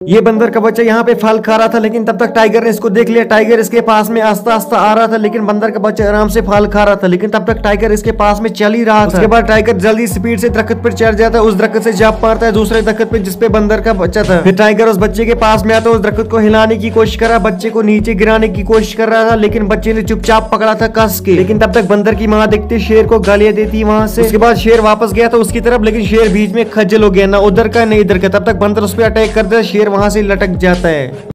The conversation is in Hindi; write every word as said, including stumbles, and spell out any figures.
ये बंदर का बच्चा यहाँ पे फल खा रहा था, लेकिन तब तक टाइगर ने इसको देख लिया। टाइगर इसके पास में आस्ता आस्ता आ रहा था, लेकिन बंदर का बच्चा आराम से फल खा रहा था, लेकिन तब तक टाइगर इसके पास में चल ही रहा था। उसके बाद टाइगर जल्दी स्पीड से दरख्त पर चढ़ जाता है, उस दरख्त से जंप मारता है दूसरे दरख्त पे जिसपे बंदर का बच्चा था। फिर टाइगर उस बच्चे के पास में आता है, उस दरख्त को हिलाने की कोशिश कर रहा, बच्चे को नीचे गिराने की कोशिश कर रहा था, लेकिन बच्चे ने चुपचाप पकड़ा था कस के। लेकिन तब तक बंदर की माँ देखते शेर को गालियां देती वहां से। उसके बाद शेर वापस गया था उसकी तरफ, लेकिन शेर बीच में खज्जल हो गया, ना उधर का नहीं इधर का। तब तक बंदर उस पर अटैक करता है, शेर वहां से लटक जाता है।